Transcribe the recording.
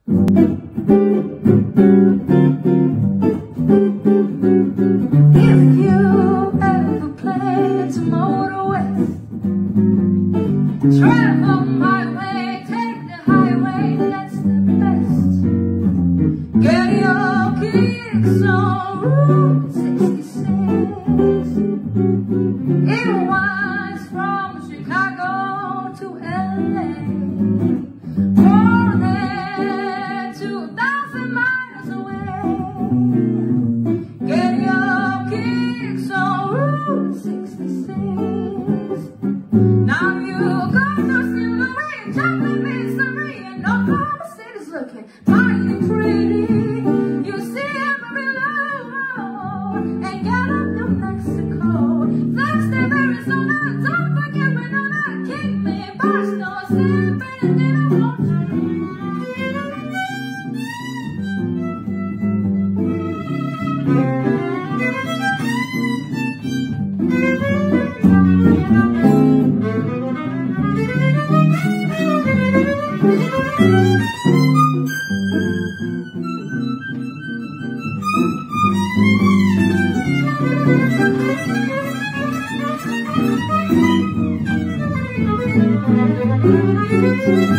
Travel my way, take the highway, that's the best. Get your kicks on Route 66. It winds from Chicago to LA, more than 2,000 miles away. Get your kicks on Route 66. Now you go to St. Louis, chocolate mystery, and Oklahoma City's looking mighty pretty. You see Amarillo and get up New Mexico. Flagstaff, Arizona, don't forget Winona, Kingman, Barstow, San Bernardino, Ohio.